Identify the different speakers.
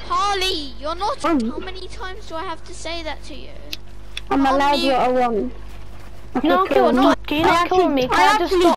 Speaker 1: Harley, you're not. How many times do I have to say that to you?
Speaker 2: I'm allowed you a one.
Speaker 3: No, kill me. Can you not kill me? Can I just stop?